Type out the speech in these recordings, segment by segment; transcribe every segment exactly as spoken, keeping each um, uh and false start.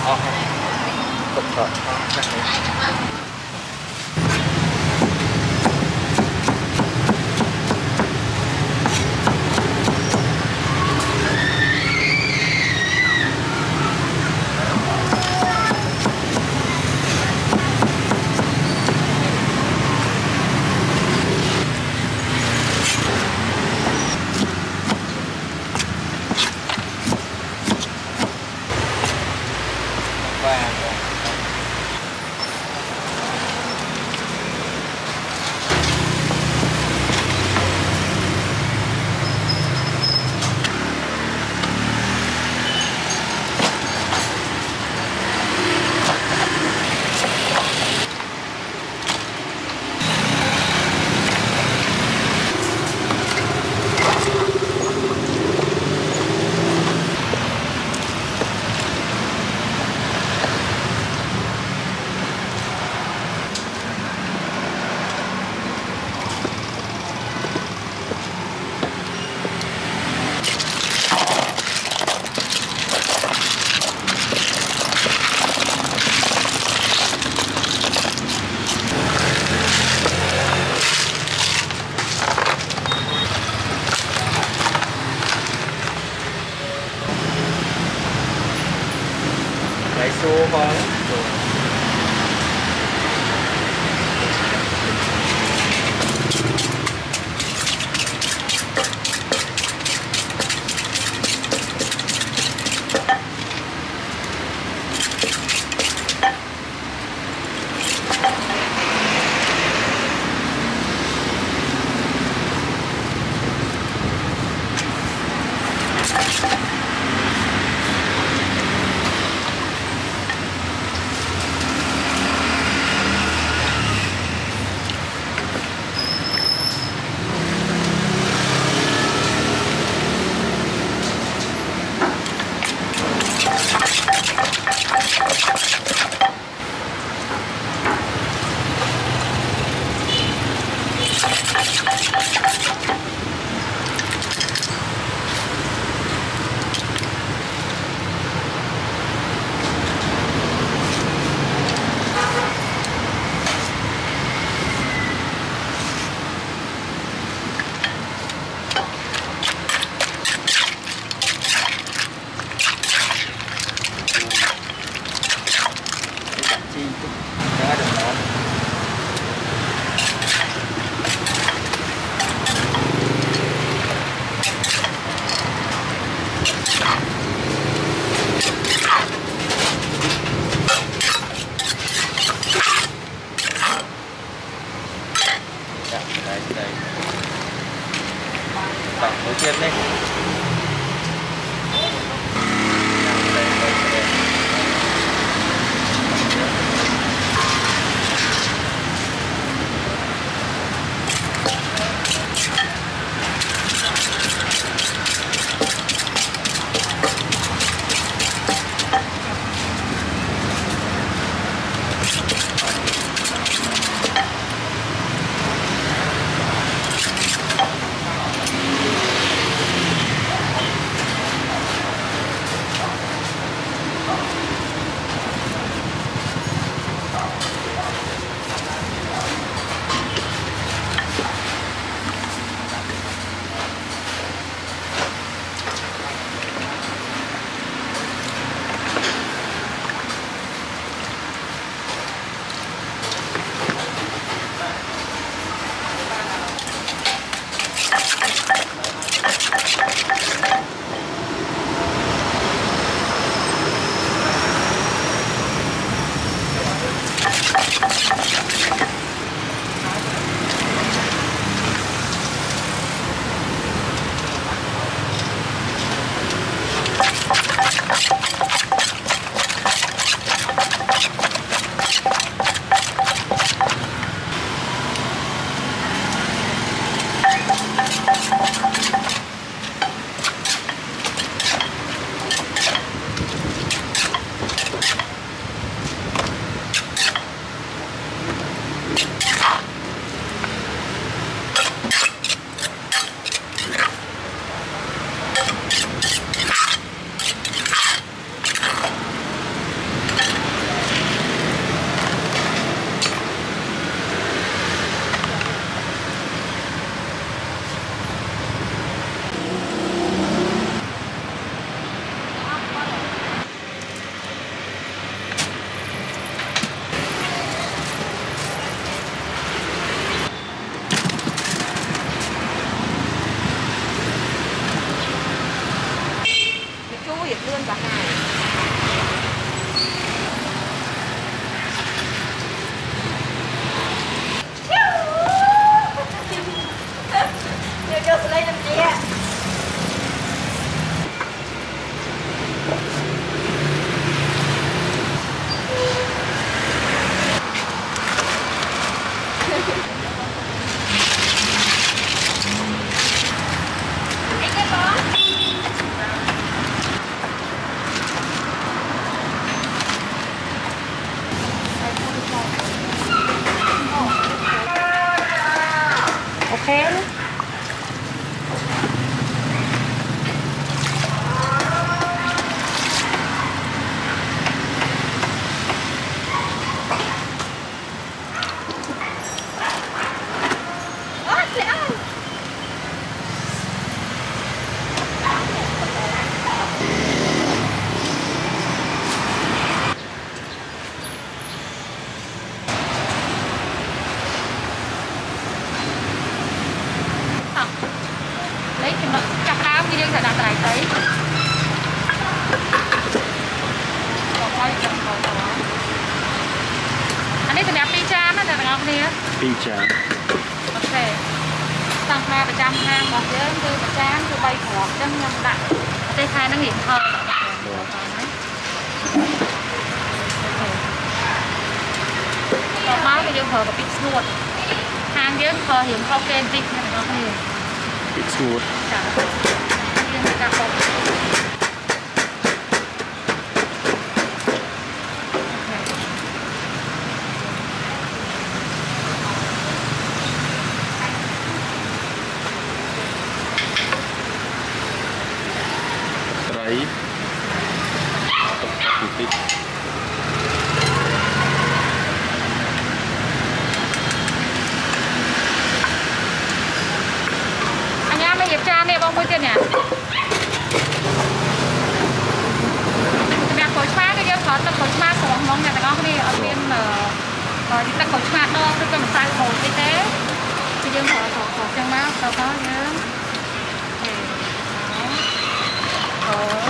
Ờ, cục rồi. Lại xua hơn. cả hai. Đưa cho tôi lấy năm chia. Okay. Lấy thì nó chặt áo như thế đặt lại thấy. Anh ấy thì đẹp pizza nó là ngon nè. Pizza. Ok. Tăng hai phần trăm ha, còn dưới tư phần trăm tôi bay khỏi chân nhân đại. Đây khai nó nghỉ hơn. Còn máu thì dương hờ và pizza luôn. Hàng dưới hờ hiểm không kênh dịch này nó nè. It's good. Dạ. Riêng người ta không. Đấy. Tập tập tí. Hiệp tra nè bông quên tiền nè. Mẹ khối phát cái kia khó tập khối phát của mong nhà nó đi ở bên ở đi tập khối phát đó tôi cần sai khối cái thế thì dương họ khổ khổ chân máu đâu có nhớ. Đó.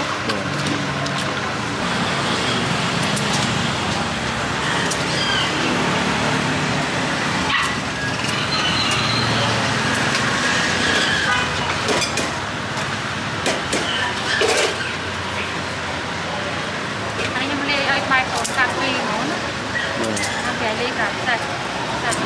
Bài khổ cà phê món á. Ok, đi cả sạch. Sạch.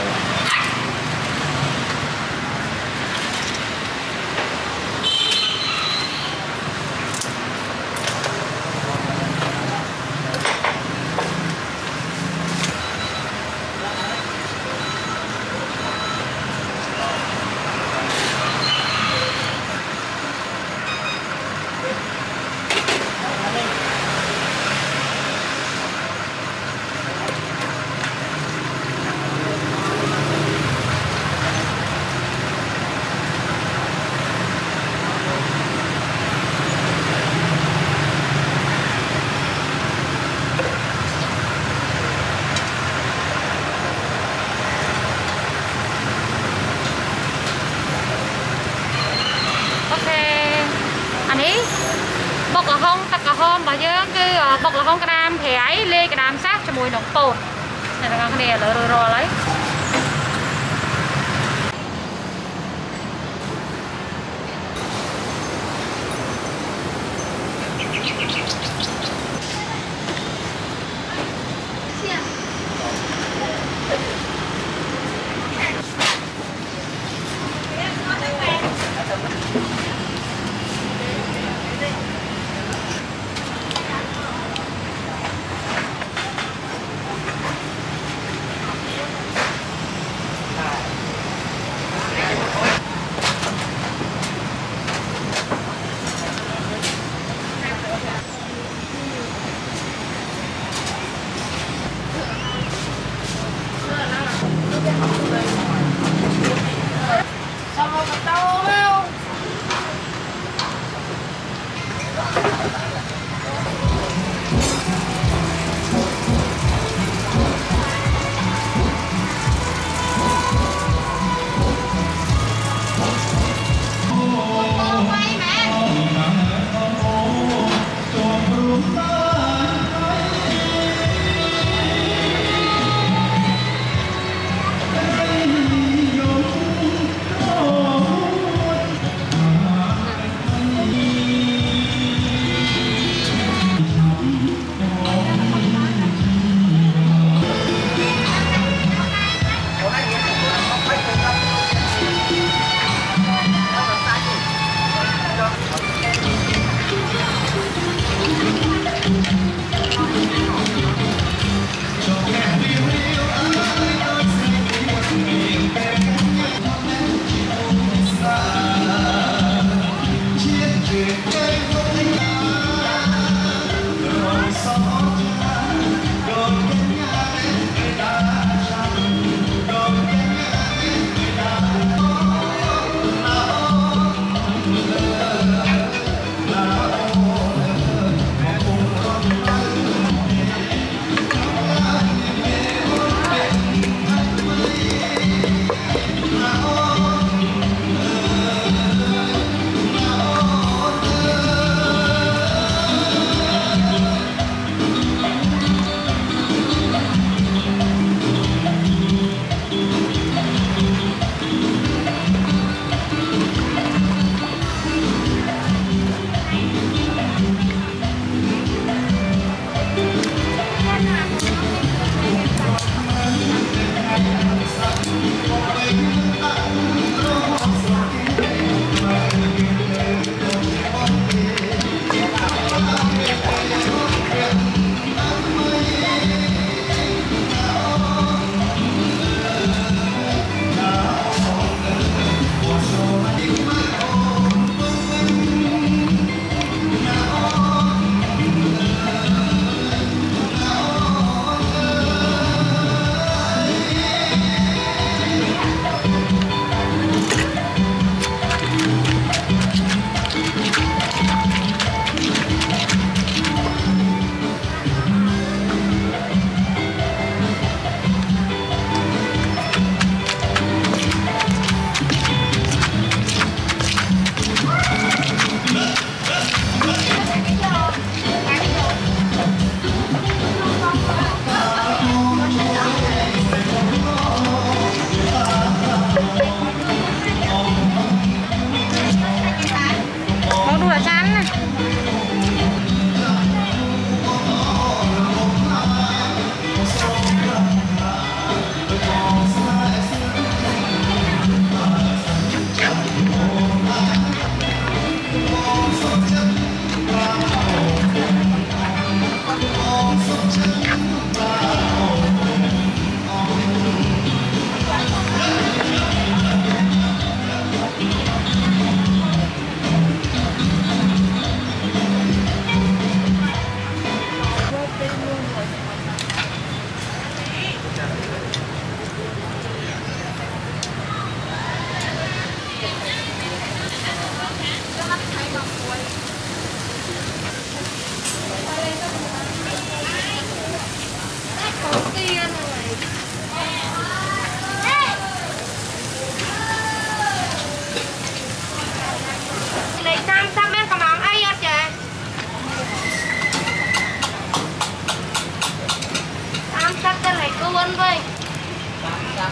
Bok Lahong, Bok Lahong bà nhớ cái Bok Lahong cái đam thì ấy lê cái đam sát cho mùi nồng tồn này là cái này là rồi rồi lấy.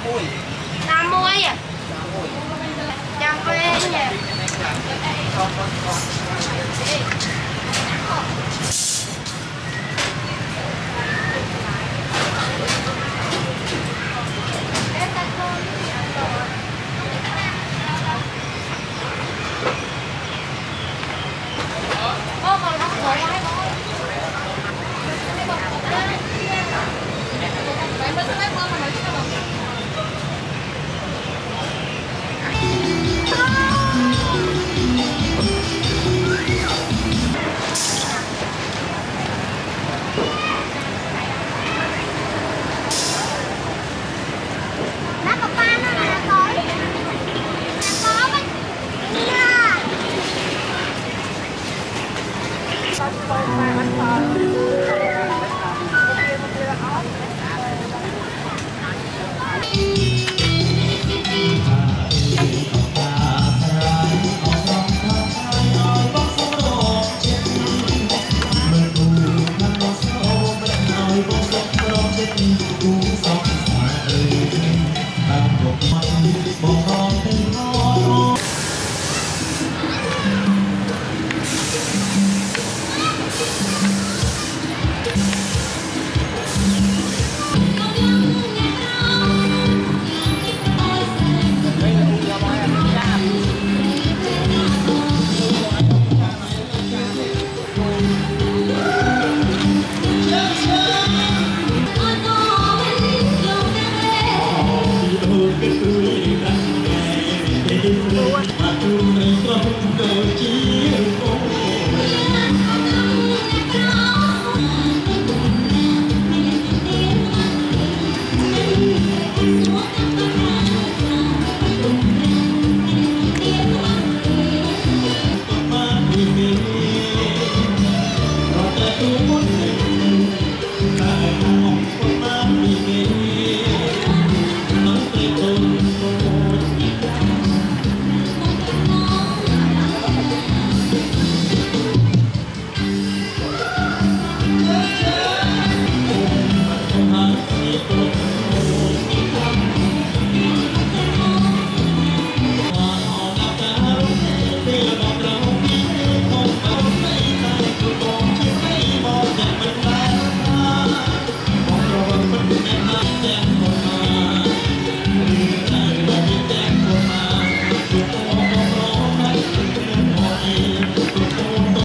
mui. Tam muối à? Chăm quê nhỉ? Ô, còn nó khổ quá. Hãy subscribe cho kênh Ghiền Mì Gõ để không bỏ lỡ những video hấp dẫn.